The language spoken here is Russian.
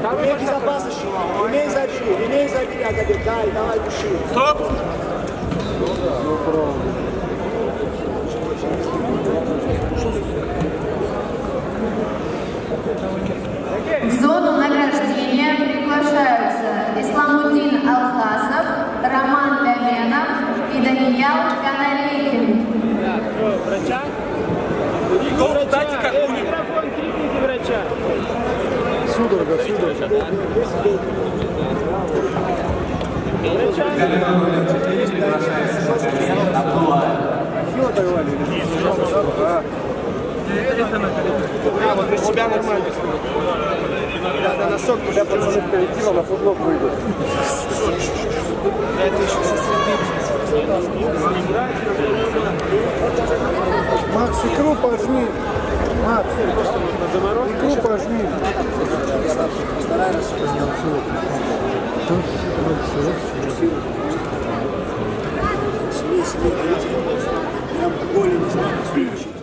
Ремень безопасности. Ремень забери, Агабек, дай, давай души. Стоп! В зону награждения приглашаются Исламуддин Алхасов, Роман Ляменов и Даниял Канарейкин. Врача? Игорь, дайте какую-нибудь. Микрофон крепите врача. Судорога. Сила оторвали? Вот для себя нормально. Да, носок, когда пацаны в коллектива на футбол выйдут. Это еще со Макс, икру пожми. Макс, икру пожми. Прям голень не знаю.